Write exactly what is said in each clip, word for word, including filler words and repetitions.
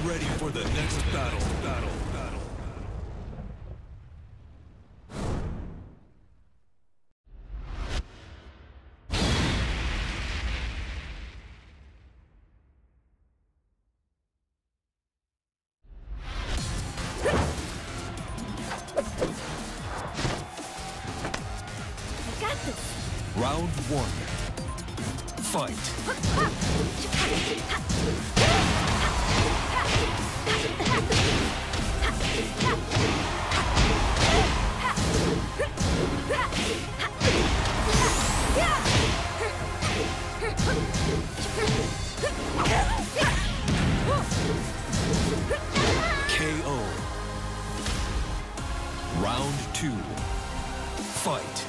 ready for the next battle. Battle. Battle. I got this. Round one. Fight. K O. Round two. Fight.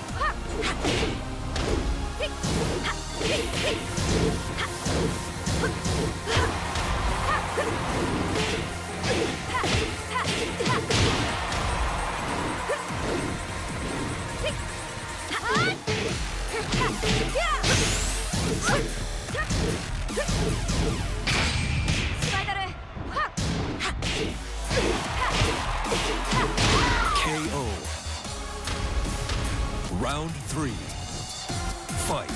K O. Round three. Fight.